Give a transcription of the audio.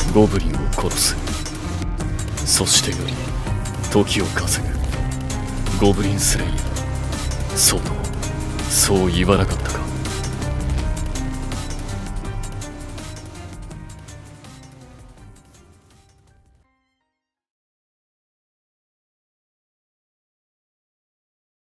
ゴブリンを殺す。そしてより時を稼ぐゴブリンスレイヤー。そう言わなかったか。